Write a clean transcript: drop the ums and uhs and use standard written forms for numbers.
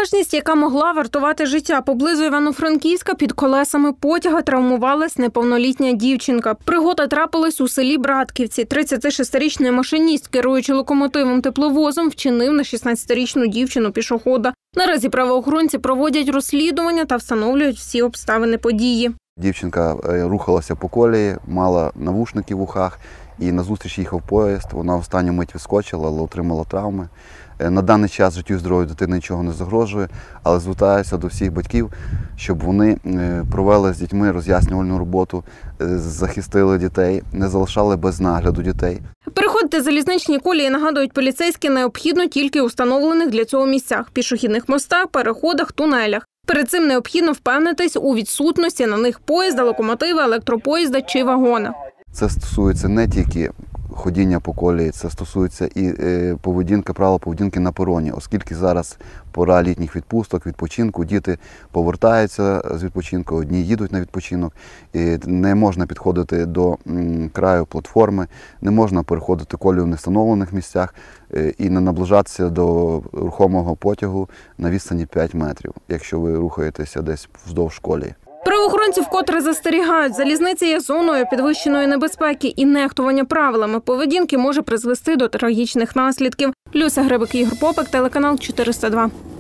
Неуважність, яка могла вартувати життя. Поблизу Івано-Франківська під колесами потяга травмувалась неповнолітня дівчинка. Пригода трапилась у селі Братківці. 36-річний машиніст, керуючи локомотивом-тепловозом, вчинив на 16-річну дівчину-пішохода. Наразі правоохоронці проводять розслідування та встановлюють всі обставини події. Дівчинка рухалася по колії, мала навушники в ухах і назустріч їхав поїзд. Вона в останню мить відскочила, але отримала травми. На даний час життю і здоров'ю дитини нічого не загрожує, але звертаюся до всіх батьків, щоб вони провели з дітьми роз'яснювальну роботу, захистили дітей, не залишали без нагляду дітей. Переходити залізничні колії, нагадують поліцейські, необхідно тільки у встановлених для цього місцях – пішохідних мостах, переходах, тунелях. Перед цим необхідно впевнитись у відсутності на них поїзда, локомотива, електропоїзда чи вагона. Це стосується не тільки ходіння по колії, це стосується і правил поведінки на пероні, оскільки зараз пора літніх відпусток, відпочинку, діти повертаються з відпочинку, одні їдуть на відпочинок, і не можна підходити до краю платформи, не можна переходити колію в невстановлених місцях і не наближатися до рухомого потягу на відстані 5 метрів, якщо ви рухаєтеся десь вздовж колії. Правоохоронці вкотре застерігають, залізниця є зоною підвищеної небезпеки і нехтування правилами поведінки може призвести до трагічних наслідків. Люся Грибик, Ігор Попик, телеканал 402.